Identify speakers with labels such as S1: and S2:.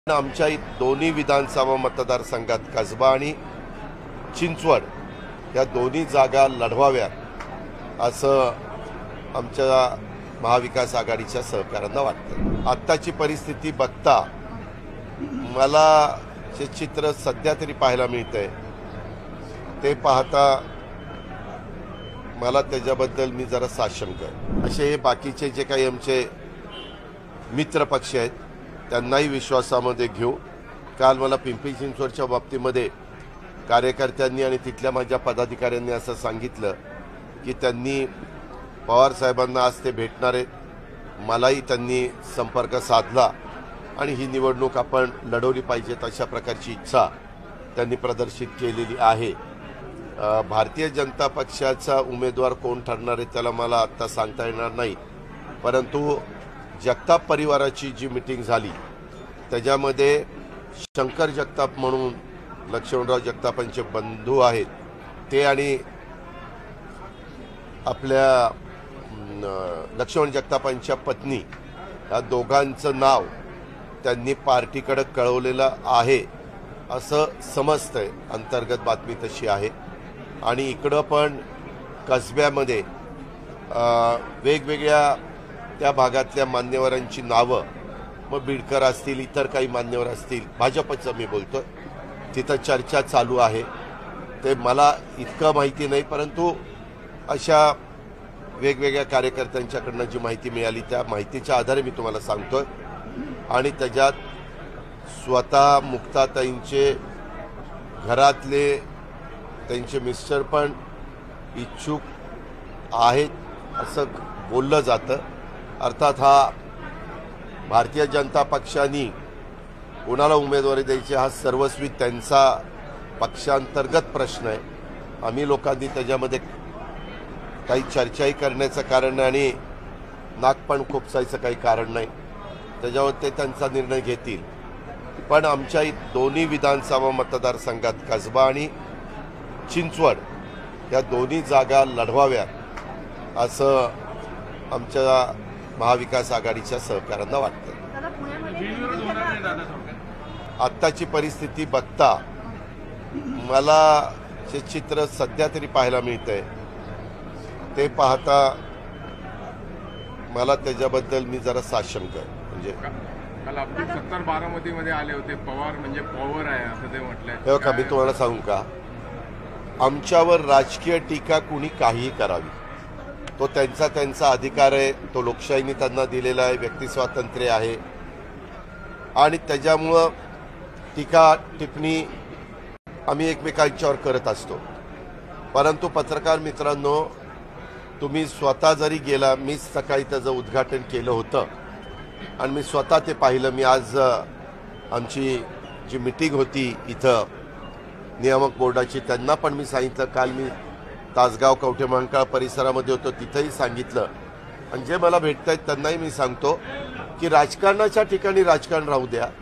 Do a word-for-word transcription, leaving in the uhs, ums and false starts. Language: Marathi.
S1: आमच्या दोन्ही विधानसभा मतदारसंघात कसबा आणि चिंचवड या दोन्ही जागा लढवाव्यात असं आमच्या महाविकास आघाडीच्या सहकाऱ्यांना वाटतं। आत्ताची परिस्थिती बघता मला जे चित्र सध्या तरी पाहायला मिळतंय ते पाहता मला त्याच्याबद्दल मी जरा साशंक आहे। असे हे बाकीचे जे काही आमचे मित्र पक्ष आहेत त्यांनाही विश्वासामध्ये घेऊ। काल मला पिंपरी चिंचवडच्या बाबतीमध्ये कार्यकर्त्यांनी आणि तिथल्या माझ्या पदाधिकाऱ्यांनी असं सांगितलं की त्यांनी पवार साहेबांना आज ते भेटणार आहेत। मलाही त्यांनी संपर्क साधला आणि ही निवडणूक आपण लढवली पाहिजे अशा प्रकारची इच्छा त्यांनी प्रदर्शित केलेली आहे। भारतीय जनता पक्षाचा उमेदवार कोण ठरणार आहे त्याला मला आता सांगता येणार नाही, परंतु जगताप परिवाराची जी मीटिंग झाली त्याच्यामध्ये शंकर जगताप म्हणून लक्ष्मणराव जगतापांचे बंधू आहेत ते आणि आपल्या लक्ष्मण जगतापांच्या पत्नी या दोघांचं नाव त्यांनी पार्टीकडे कळवलेलं आहे असं समजतंय। अंतर्गत बातमी तशी आहे। आणि इकडं पण कसब्यामध्ये वेगवेगळ्या त्या भागातल्या मान्यवरांची नावं, मग बिडकर असतील, इतर काही मान्यवर असतील, भाजपचं मी बोलतो, तिथं चर्चा चालू आहे। ते मला इतकं माहिती नाही, परंतु अशा वेगवेगळ्या कार्यकर्त्यांच्याकडनं जी माहिती मिळाली त्या माहितीच्या आधारे मी तुम्हाला सांगतोय। आणि त्याच्यात स्वतः मुक्ताताईंचे घरातले त्यांचे मिस्टर पण इच्छुक आहेत असं बोललं जातं। अर्थात हा भारतीय जनता पक्षाने कोणाला उमेदवारी द्यायची हा सर्वस्वी त्यांचा पक्षांतर्गत प्रश्न आहे। आम्ही लोकांनी त्याच्यामध्ये काही चर्चाही करण्याचं कारण नाही आणि नाक पण खुपसायचं काही कारण नाही, त्याच्यावर ते त्यांचा निर्णय घेतील। पण आमच्या दोन्ही विधानसभा मतदारसंघात कसबा आणि चिंचवड या दोन्ही जागा लढवाव्यात असं आमच्या महाविकास आघाडीच्या सहकाऱ्यांना वाटतं। आत्ताची परिस्थिती बघता मला जे चित्र सध्या तरी पाहायला मिळतंय ते पाहता मला त्याच्याबद्दल मी जरा साशंक आहे। म्हणजे
S2: काल आपण सत्तर बारामती मध्ये आले होते, पवार म्हणजे पॉवर आहे असं ते म्हटलंय।
S1: हे का मी तुम्हाला सांगू का, आमच्यावर राजकीय टीका कुणी काहीही करावी, तो त्यांचा त्यांचा अधिकार आहे, तो लोकशाहीने त्यांना दिलेला आहे, व्यक्ती स्वातंत्र्य आहे। आणि त्याच्यामुळं टीका टिप्पणी आम्ही एकमेकांच्यावर करत असतो। परंतु पत्रकार मित्रांनो, तुम्ही स्वतः जरी गेला, मी सकाळी त्याचं उद्घाटन केलं होतं आणि मी स्वतः ते पाहिलं। मी आज आमची जी मीटिंग होती इथं नियामक बोर्डाची त्यांना पण मी सांगितलं, काल मी तासगाव कवठे महांकाळ परिसरामध्ये होतो तिथंही सांगितलं। आणि जे मला भेटत आहेत त्यांनाही मी सांगतो की राजकारणाच्या ठिकाणी राजकारण राहू द्या,